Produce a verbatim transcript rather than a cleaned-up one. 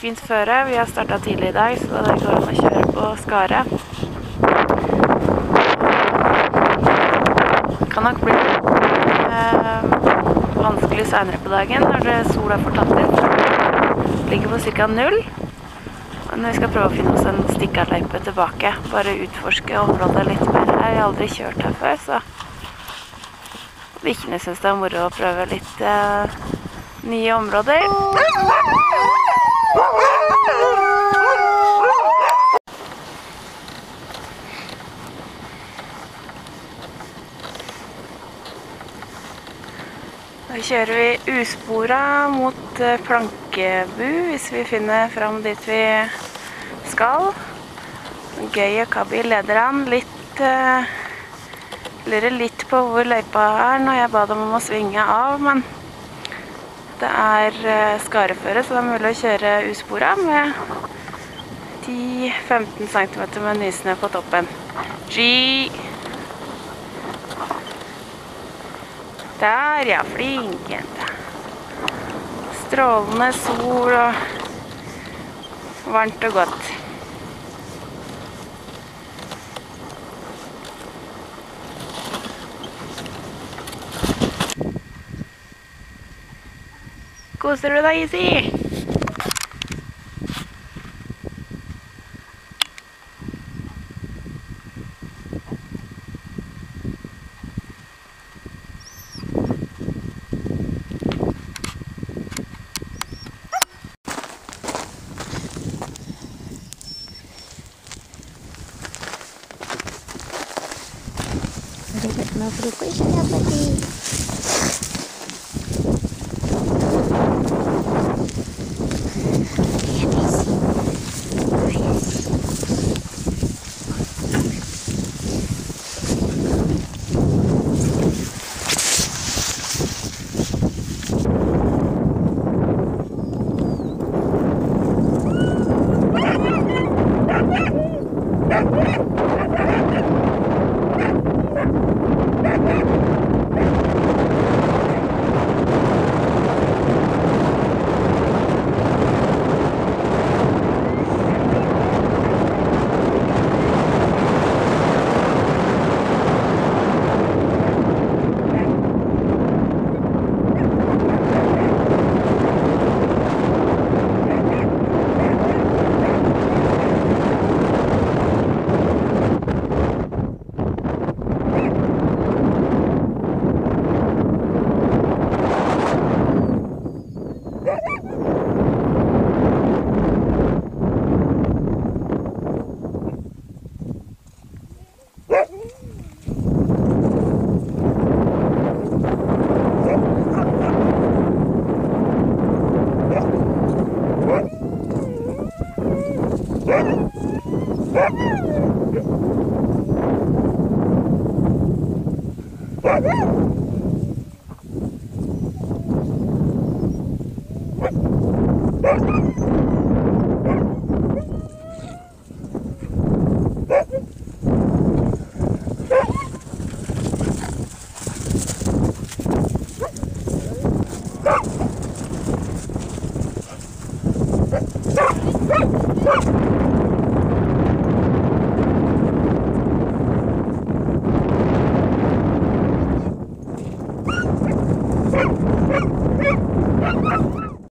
fint føre. Vi har startet tidlig i dag, så det går an å kjøre på Skare. Det kan nok bli eh, vanskelig senere på dagen når sola får tatt inn. Det ligger på cirka null. Men vi skal prøve å finne oss en stikkerløype tilbake. Bare utforske området litt mer. Jeg har aldri kjørt her før, så bikkjene synes det er moro å prøve litt eh, nye områder. Da kjører vi usporet mot Plankebu hvis vi finner frem dit vi skal. Gøy og Kabi leder han litt, uh, lurer litt på hvor løypa er når jeg ba dem om å svinge av, men det er uh, skareføre, så det er mulig å kjøre usporet med ti til femten centimeter med nysnø på toppen. Ski! Der, ja, flink jente. Strålende sol og varmt og godt. Koser du deg, Isi? Mau berukui sudah pagi. Woo!